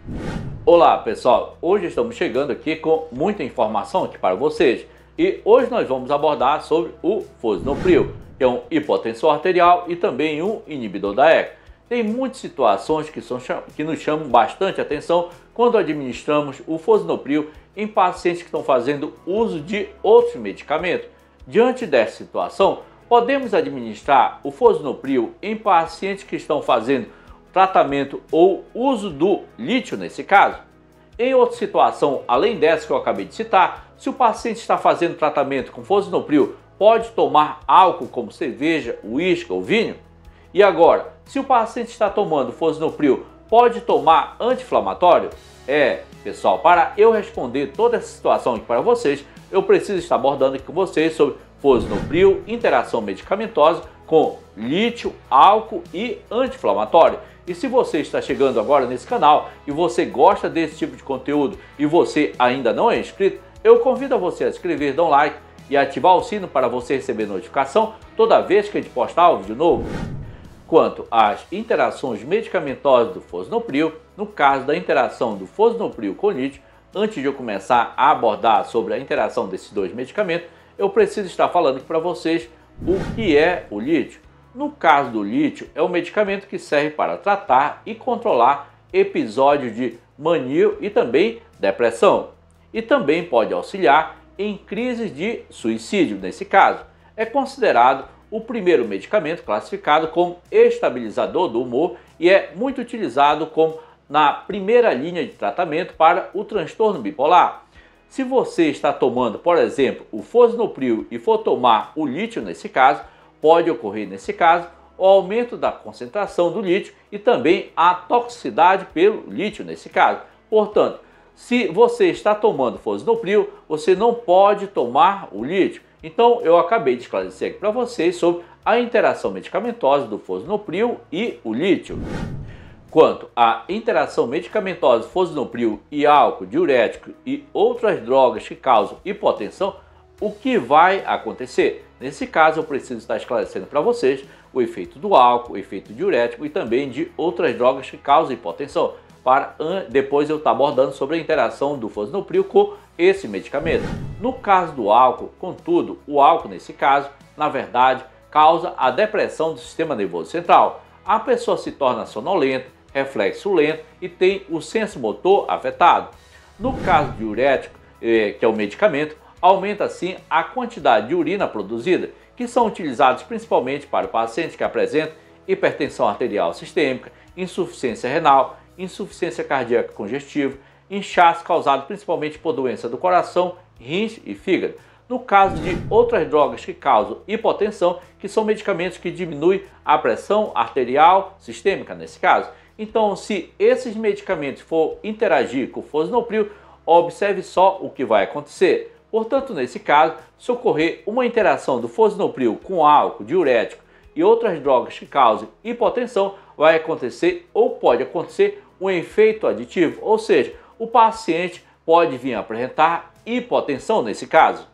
Olá pessoal, hoje estamos chegando aqui com muita informação aqui para vocês e hoje nós vamos abordar sobre o Fosinopril, que é um hipotensor arterial e também um inibidor da ECA. Tem muitas situações que nos chamam bastante atenção quando administramos o Fosinopril em pacientes que estão fazendo uso de outros medicamentos. Diante dessa situação, podemos administrar o Fosinopril em pacientes que estão fazendo tratamento ou uso do lítio nesse caso? Em outra situação, além dessa que eu acabei de citar, se o paciente está fazendo tratamento com Fosinopril, pode tomar álcool como cerveja, uísque ou vinho? E agora, se o paciente está tomando Fosinopril, pode tomar anti-inflamatório? Pessoal, para eu responder toda essa situação aqui para vocês, eu preciso estar abordando aqui com vocês sobre Fosinopril, interação medicamentosa com lítio, álcool e anti-inflamatório. E se você está chegando agora nesse canal e você gosta desse tipo de conteúdo e você ainda não é inscrito, eu convido você a se inscrever, dar um like e ativar o sino para você receber notificação toda vez que a gente postar um vídeo novo. Quanto às interações medicamentosas do Fosinopril, no caso da interação do Fosinopril com lítio, antes de eu começar a abordar sobre a interação desses dois medicamentos, eu preciso estar falando aqui para vocês o que é o lítio. No caso do lítio, é um medicamento que serve para tratar e controlar episódios de mania e também depressão. E também pode auxiliar em crises de suicídio, nesse caso. É considerado o primeiro medicamento classificado como estabilizador do humor e é muito utilizado como na primeira linha de tratamento para o transtorno bipolar. Se você está tomando, por exemplo, o Fosinopril e for tomar o lítio nesse caso, pode ocorrer nesse caso o aumento da concentração do lítio e também a toxicidade pelo lítio nesse caso. Portanto, se você está tomando Fosinopril, você não pode tomar o lítio. Então eu acabei de esclarecer aqui para vocês sobre a interação medicamentosa do Fosinopril e o lítio. Quanto à interação medicamentosa Fosinopril e álcool, diurético e outras drogas que causam hipotensão, o que vai acontecer? Nesse caso, eu preciso estar esclarecendo para vocês o efeito do álcool, o efeito diurético e também de outras drogas que causam hipotensão, para depois eu estar abordando sobre a interação do Fosinopril com esse medicamento. No caso do álcool, contudo, o álcool nesse caso, na verdade, causa a depressão do sistema nervoso central. A pessoa se torna sonolenta, reflexo lento e tem o senso motor afetado. No caso diurético, que é o medicamento, aumenta assim a quantidade de urina produzida, que são utilizados principalmente para pacientes que apresentam hipertensão arterial sistêmica, insuficiência renal, insuficiência cardíaca congestiva, inchaço causado principalmente por doença do coração, rins e fígado. No caso de outras drogas que causam hipotensão, que são medicamentos que diminuem a pressão arterial sistêmica nesse caso. Então, se esses medicamentos for interagir com o Fosinopril, observe só o que vai acontecer. Portanto, nesse caso, se ocorrer uma interação do Fosinopril com álcool, diurético e outras drogas que causem hipotensão, vai acontecer ou pode acontecer um efeito aditivo, ou seja, o paciente pode vir a apresentar hipotensão nesse caso.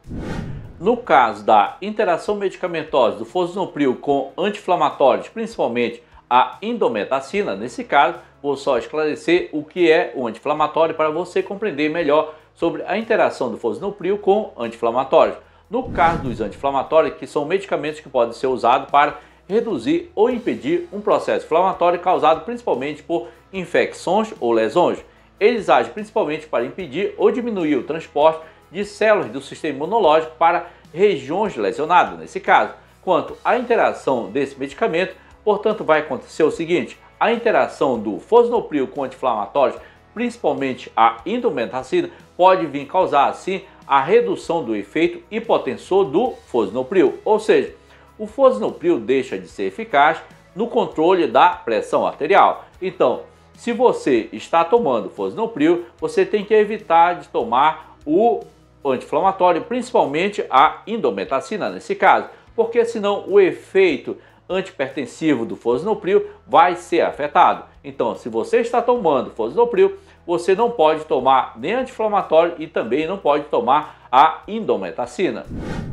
No caso da interação medicamentosa do Fosinopril com anti-inflamatórios, principalmente a indometacina, nesse caso, vou só esclarecer o que é o anti-inflamatório para você compreender melhor sobre a interação do Fosinopril com anti-inflamatórios. No caso dos anti-inflamatórios, que são medicamentos que podem ser usados para reduzir ou impedir um processo inflamatório causado principalmente por infecções ou lesões. Eles agem principalmente para impedir ou diminuir o transporte de células do sistema imunológico para regiões lesionadas, nesse caso. Quanto à interação desse medicamento, portanto, vai acontecer o seguinte: a interação do Fosinopril com anti-inflamatórios, principalmente a indometacina, pode vir causar assim a redução do efeito hipotensor do Fosinopril, ou seja, o Fosinopril deixa de ser eficaz no controle da pressão arterial. Então, se você está tomando Fosinopril, você tem que evitar de tomar o anti-inflamatório, principalmente a indometacina nesse caso, porque senão o efeito antipertensivo do Fosinopril vai ser afetado. Então, se você está tomando Fosinopril, você não pode tomar nem anti-inflamatório e também não pode tomar a indometacina.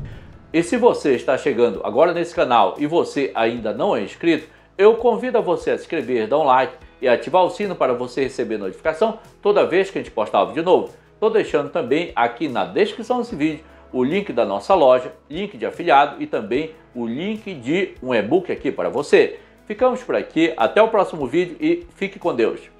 E se você está chegando agora nesse canal e você ainda não é inscrito, eu convido a você a se inscrever, dar um like e ativar o sino para você receber notificação toda vez que a gente postar vídeo novo. Estou deixando também aqui na descrição desse vídeo o link da nossa loja, link de afiliado e também o link de um e-book aqui para você. Ficamos por aqui, até o próximo vídeo e fique com Deus.